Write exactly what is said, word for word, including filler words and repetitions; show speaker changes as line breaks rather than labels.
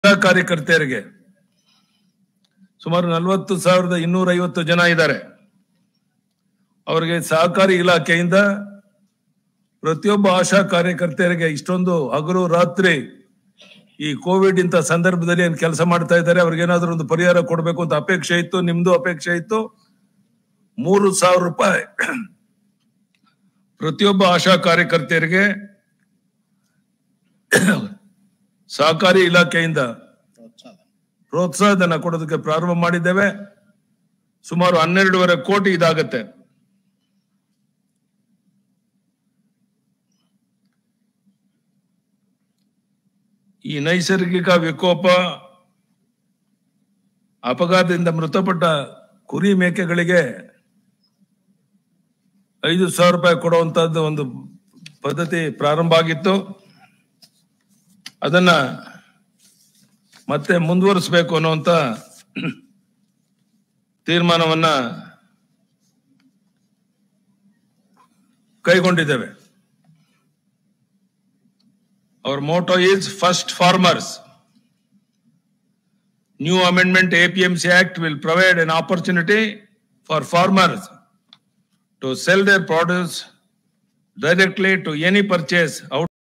ಕಾರ್ಯಕರ್ತೆಯರಿಗೆ ಸುಮಾರು ನಲವತ್ತು ಸಾವಿರದ ಇನ್ನೂರ ಐವತ್ತು ಜನ ಇದ್ದಾರೆ. ಅವರಿಗೆ ಸಹಕಾರಿ ಇಲಾಖೆಯಿಂದ ಪ್ರತಿಯೊಬ್ಬ ಆಶಾ ಕಾರ್ಯಕರ್ತೆಯರಿಗೆ ಇಷ್ಟೊಂದು ಹಗಲು ರಾತ್ರಿ ಈ ಕೋವಿಡ್ ಇಂತ ಸಂದರ್ಭದಲ್ಲಿ ಏನು ಕೆಲಸ ಮಾಡ್ತಾ ಇದ್ದಾರೆ, ಅವ್ರಿಗೇನಾದ್ರೂ ಒಂದು ಪರಿಹಾರ ಕೊಡಬೇಕು ಅಂತ ಅಪೇಕ್ಷೆ ಇತ್ತು. ನಿಮ್ದು ಅಪೇಕ್ಷೆ ಇತ್ತು. ಮೂರು ಸಾವಿರ ರೂಪಾಯಿ ಪ್ರತಿಯೊಬ್ಬ ಆಶಾ ಕಾರ್ಯಕರ್ತೆಯರಿಗೆ ಸಹಕಾರಿ ಇಲಾಖೆಯಿಂದ ಪ್ರೋತ್ಸಾಹ ಧನ ಕೊಡೋದಕ್ಕೆ ಪ್ರಾರಂಭ ಮಾಡಿದ್ದೇವೆ. ಸುಮಾರು ಹನ್ನೆರಡೂವರೆ ಕೋಟಿ ಇದಾಗತ್ತೆ. ಈ ನೈಸರ್ಗಿಕ ವಿಕೋಪ ಅಪಘಾತದಿಂದ ಮೃತಪಟ್ಟ ಕುರಿ ಮೇಕೆಗಳಿಗೆ ಐದು ಸಾವಿರ ರೂಪಾಯಿ ಕೊಡುವಂತದ್ದು ಒಂದು ಪದ್ಧತಿ ಪ್ರಾರಂಭ ಆಗಿತ್ತು. ಅದನ್ನ ಮತ್ತೆ ಮುಂದುವರಿಸಬೇಕು ಅನ್ನುವಂತ ತೀರ್ಮಾನವನ್ನ ಕೈಗೊಂಡಿದ್ದೇವೆ. Our motto is first farmers. New amendment A P M C Act will provide an opportunity for farmers to sell their produce directly to any purchase out